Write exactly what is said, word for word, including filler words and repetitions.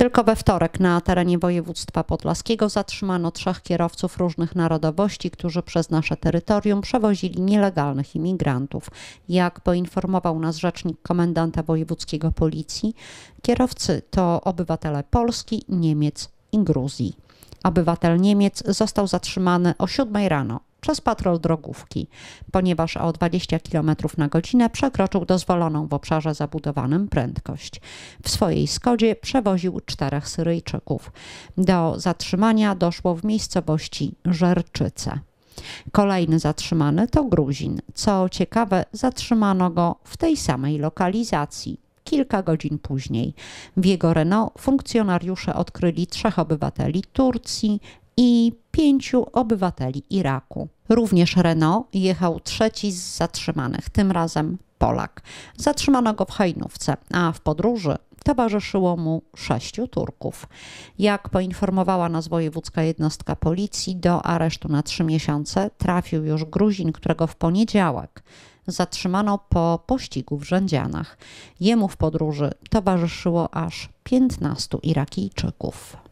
Tylko we wtorek na terenie województwa podlaskiego zatrzymano trzech kierowców różnych narodowości, którzy przez nasze terytorium przewozili nielegalnych imigrantów. Jak poinformował nas rzecznik komendanta wojewódzkiego policji, kierowcy to obywatele Polski, Niemiec i Gruzji. Obywatel Niemiec został zatrzymany o siódmej rano przez patrol drogówki, ponieważ o dwadzieścia kilometrów na godzinę przekroczył dozwoloną w obszarze zabudowanym prędkość. W swojej Skodzie przewoził czterech Syryjczyków. Do zatrzymania doszło w miejscowości Żerczyce. Kolejny zatrzymany to Gruzin. Co ciekawe, zatrzymano go w tej samej lokalizacji. Kilka godzin później. W jego Renault funkcjonariusze odkryli trzech obywateli Turcji i pięciu obywateli Iraku. Również Renault jechał trzeci z zatrzymanych, tym razem Polak. Zatrzymano go w Hajnówce, a w podróży towarzyszyło mu sześciu Turków. Jak poinformowała nas wojewódzka jednostka policji, do aresztu na trzy miesiące trafił już Gruzin, którego w poniedziałek zatrzymano po pościgu w Rzędzianach. Jemu w podróży towarzyszyło aż piętnastu Irakijczyków.